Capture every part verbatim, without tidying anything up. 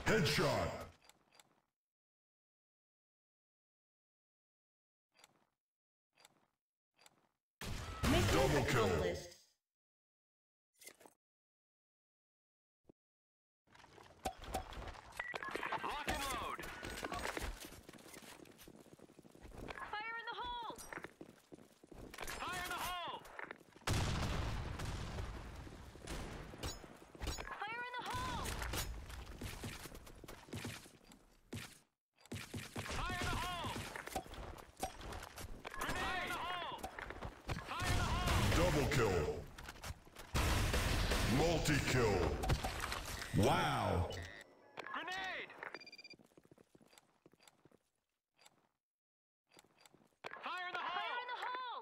Headshot. Mission Double kill. accomplished. Lock and load. Fire in the hole. Fire in the hole. Fire in the hole. Fire in the hole. Grenade in the hole. Fire in the hole. Double kill. Multi-kill. Wow. Grenade. Fire in the hole. Fire in the hole.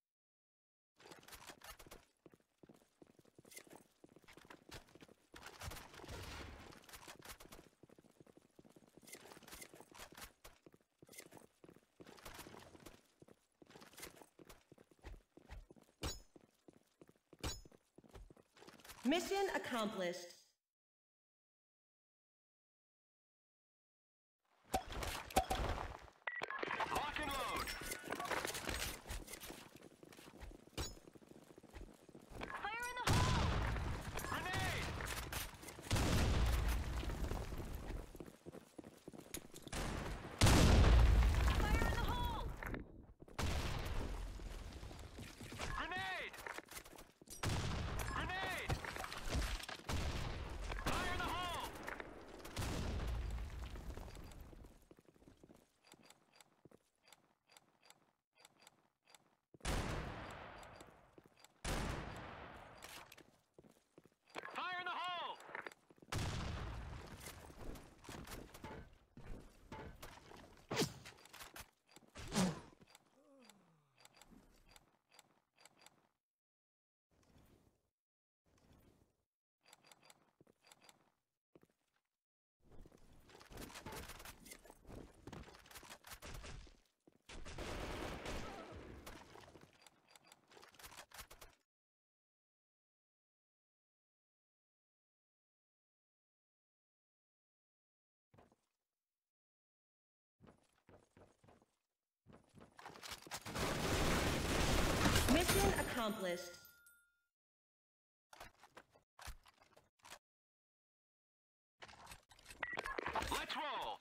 Mission accomplished. Lock and load. Fire in the hole. Grenade. Fire in the hole. Grenade. Grenade. Fire in the hole. Fire in the hole. Mission accomplished. Let's roll.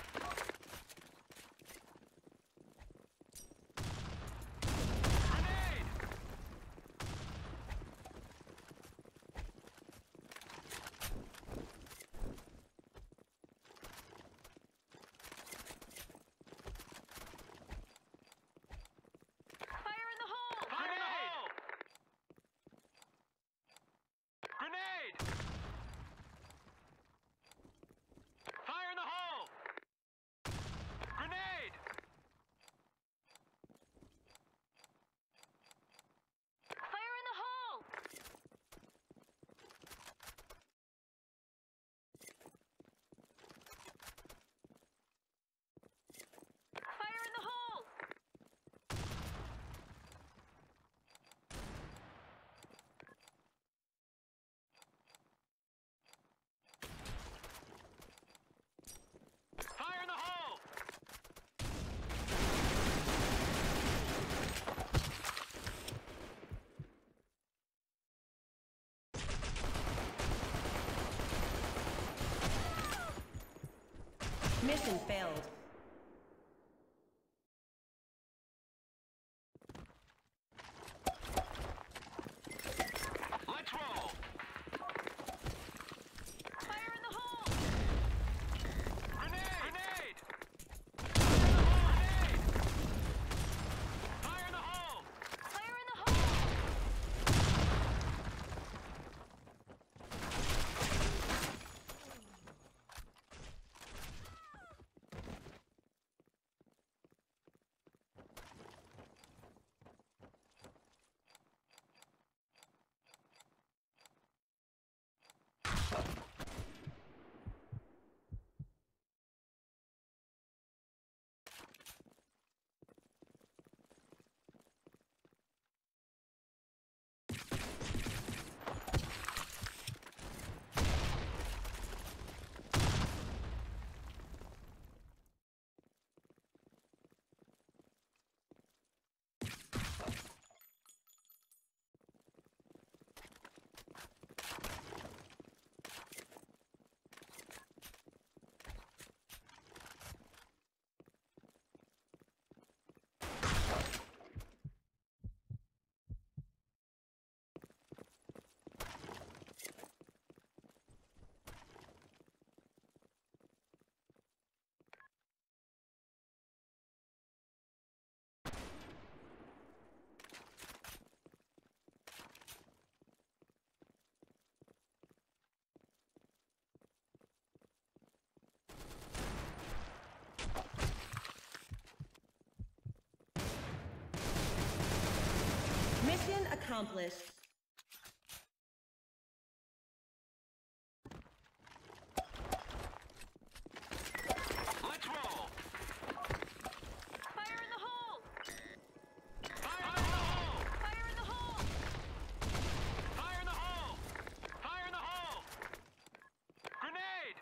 Grenade. Fire in the hole. Fire in the hole. Grenade. Fire in the hole. Grenade. Fire in the hole. Fire in the hole. Fire in the hole. Mission failed. Let's roll. Fire in the hole. Grenade. Grenade. Fire in the hole. Fire in the hole. Fire in the hole. Mission accomplished. Let's roll. Fire in the hole. Fire in the hole. Fire in the hole. Fire in the hole. Fire in the hole. Grenade.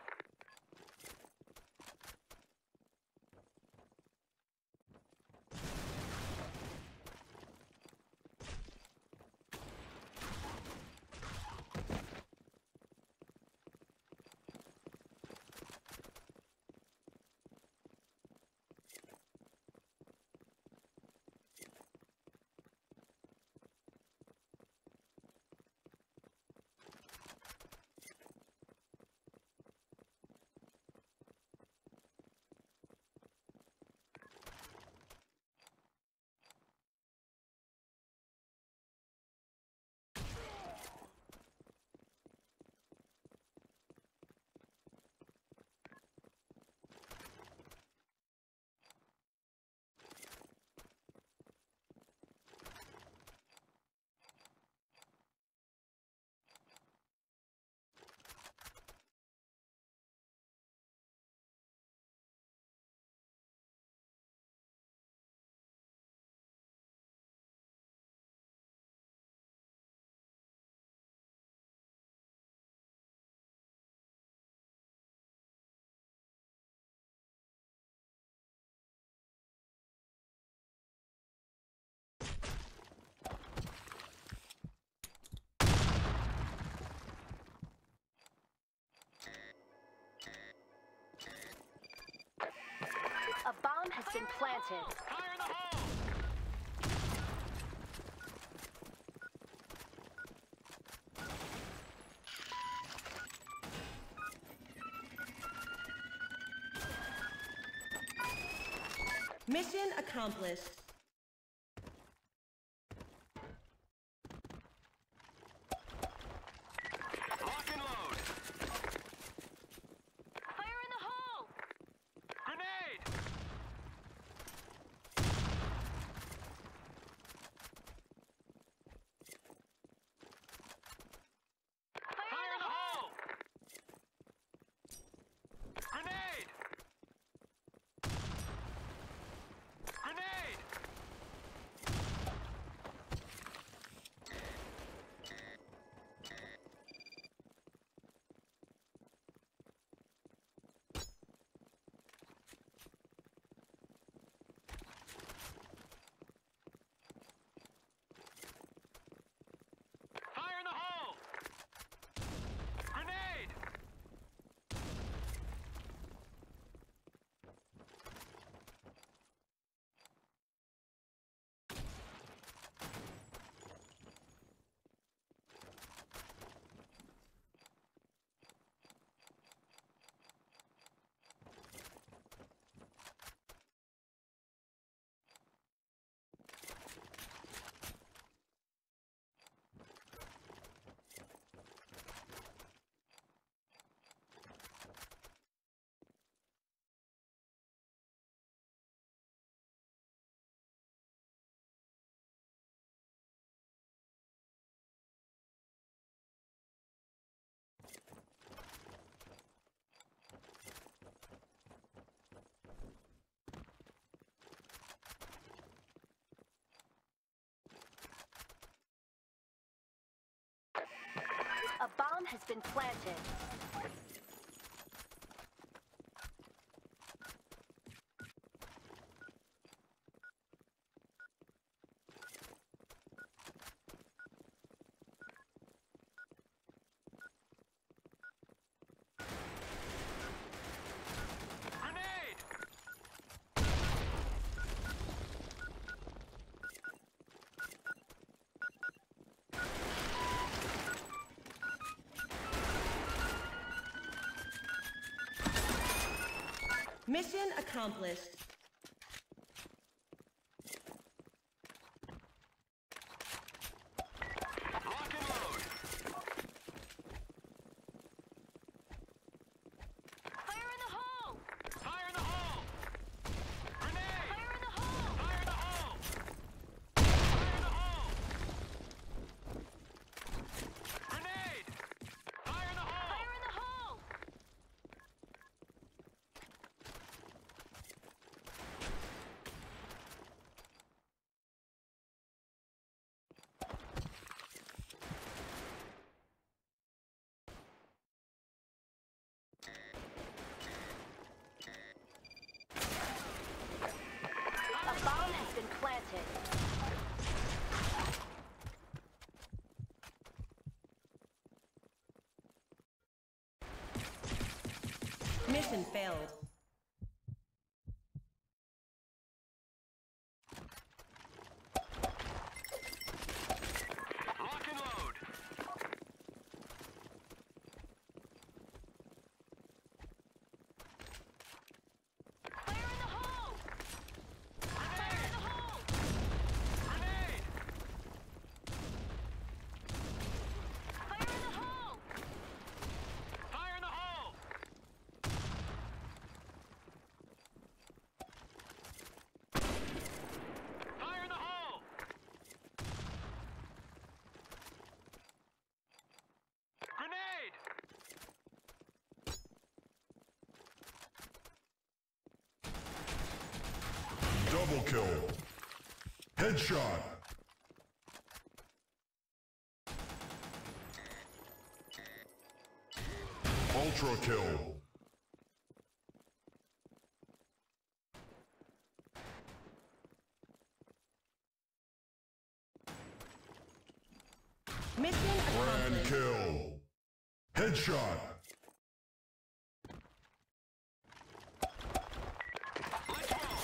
A bomb has been planted. Fire in the hole. Mission accomplished. Lock and load. Fire in the hole. Grenade. Fire in the hole. Grenade. Grenade. Fire in the hole. Grenade. A bomb has been planted. Grenade. Mission accomplished. Lock and load. Fire in the hole. Fire in the hole. Grenade. Fire in the hole. Fire in the hole. Fire in the hole. Mission failed. Lock and load. Fire in the hole! Fire in the hole! Grenade! Fire in the hole! Fire in the hole! Fire in the hole! Grenade! Double kill. Headshot. Ultra kill. Mission Grand accomplished. kill. Headshot. Let's roll!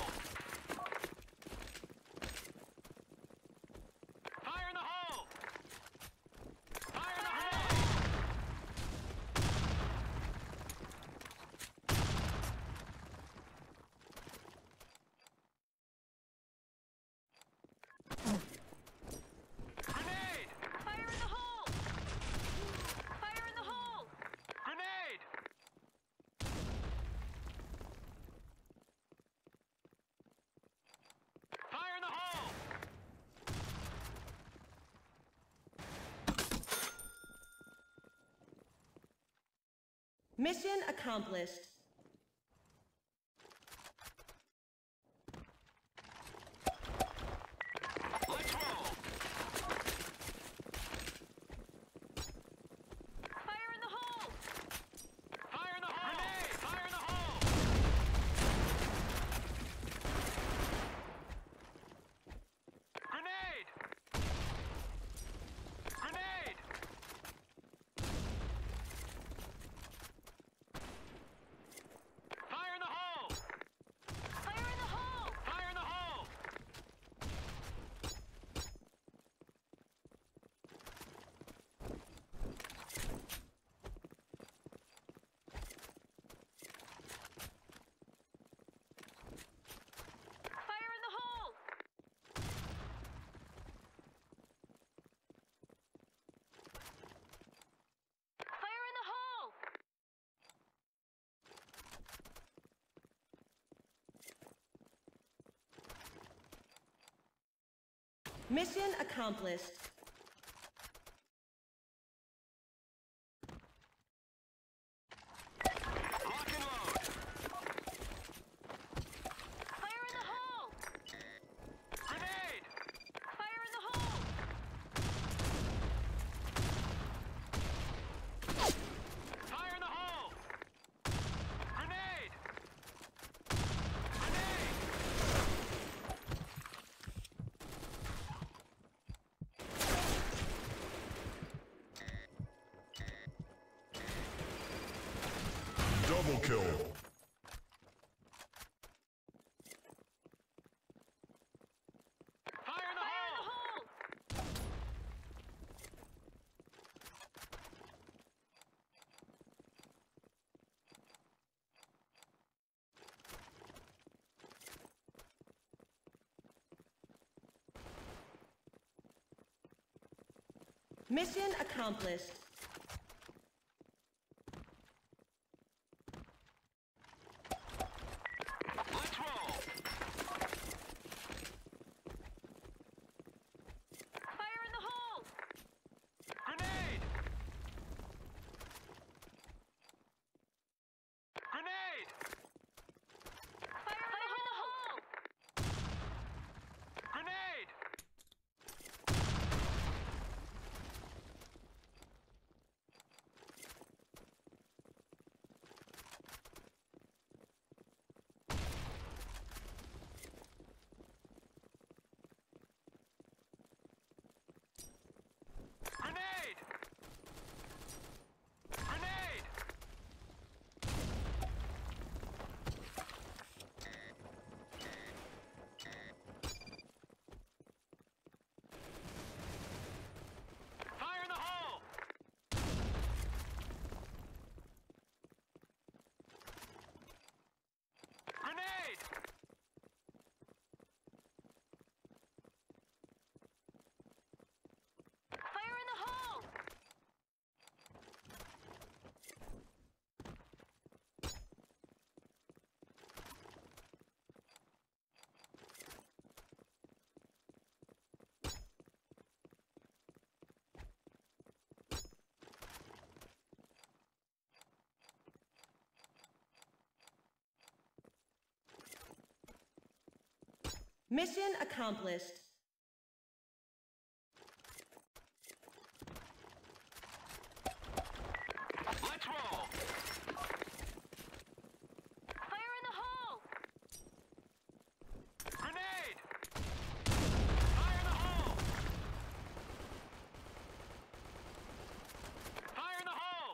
Fire in the hole! Fire in the hole! Grenade! Fire in the hole! Fire in the hole! Grenade! Fire in the hole! Mission accomplished. Let's roll! Fire in the hole! Fire in the hole! Grenade! Fire in the hole! Grenade! Grenade! Fire in the hole! Fire in the hole! Fire in the hole! Fire in the hole! Fire in the hole! Mission accomplished. Lock and load! Fire in the hole! Grenade! Fire in the hole! Fire in the hole! Grenade! Grenade! Double kill. Fire in the hole! Mission accomplished. Let's roll! Fire in the hole! Grenade! Grenade! Fire in the hole! Grenade! Mission accomplished. Let's roll. Fire in the hole! Grenade! Fire in the hole! Fire in the hole!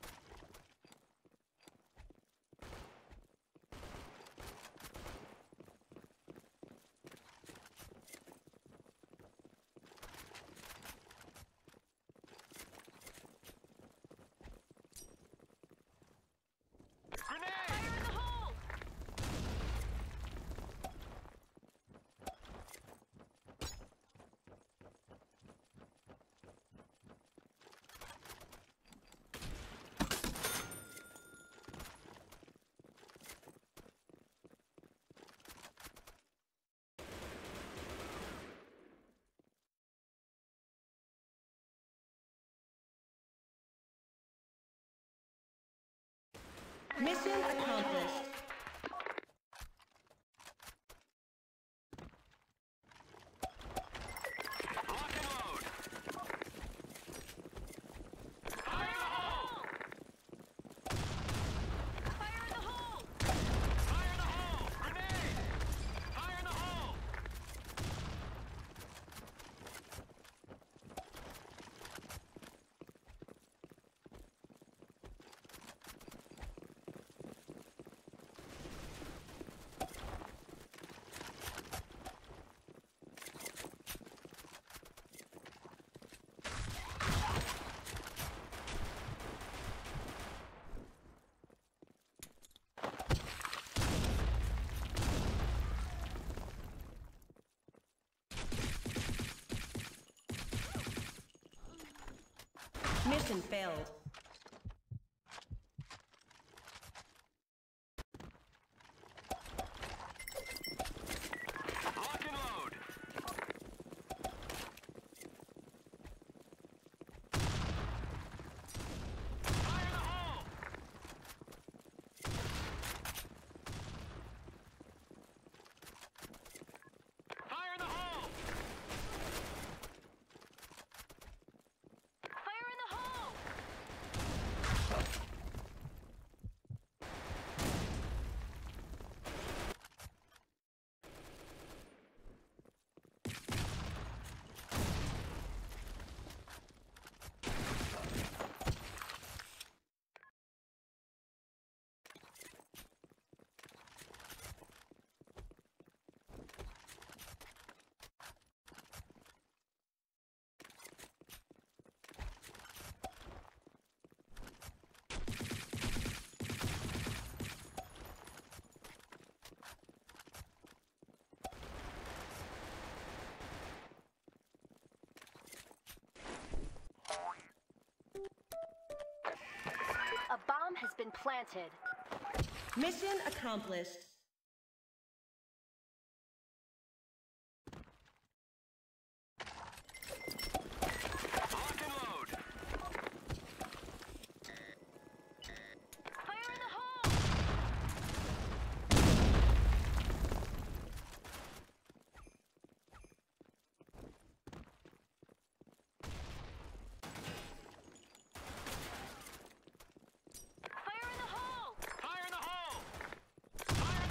Grenade! Fire in the hole! Mission accomplished. Lock and load! Fire in the hole! Fire in the hole! Fire in the hole! Grenade! Fire in the hole! Mission failed. Lock and load! Fire in the hole! Fire in the hole! Fire in the hole! A bomb has been planted. Mission accomplished. Lock and load! Fire in the hole! Fire in the hole! Fire in the hole! Fire in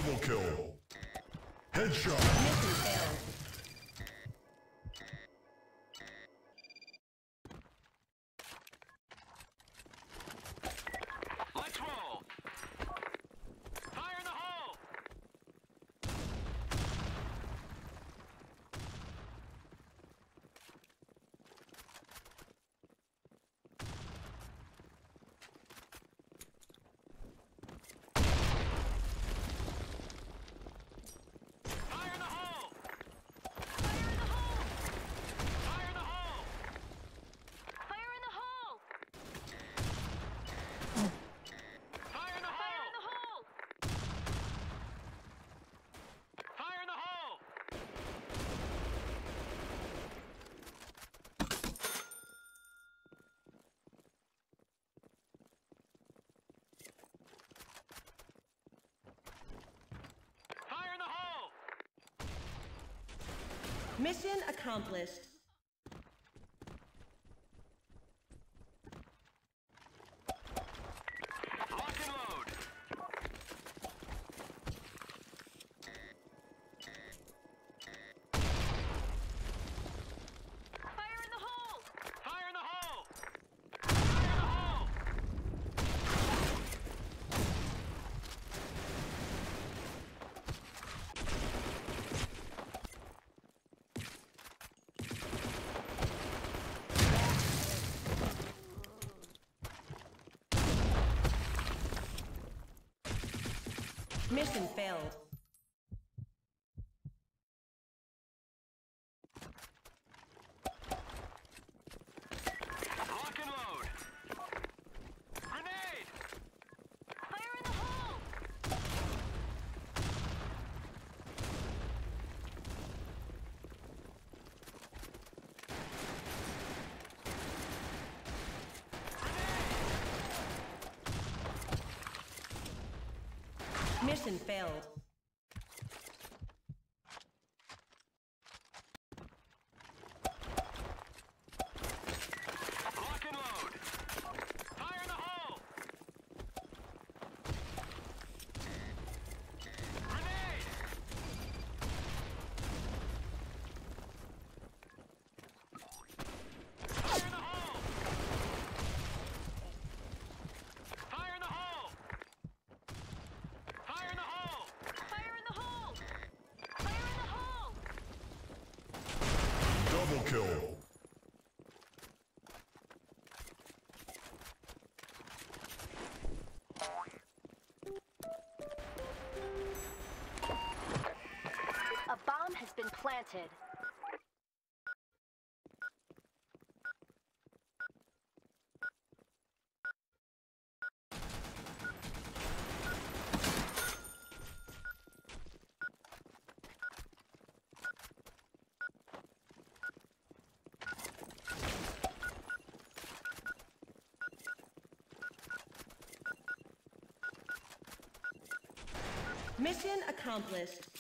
Double kill. Headshot. Mission failed. Let's roll. Fire in the hole. Fire in the hole. Fire in the hole! Fire in the hole. Fire in the hole! Fire in the Fire hole. in the hole! Fire in the hole. Fire in the hole. Mission accomplished. Lock and load. Fire in the hole! Fire in the hole. Fire in the hole. Mission failed. Lock and load. Grenade. Fire in the hole! Mission failed. Lock and load. Fire in the hole. Grenade. Fire in the hole. Fire in the hole. Fire in the hole. Fire in the hole! Fire in the hole! Double kill. A bomb has been planted. Mission accomplished.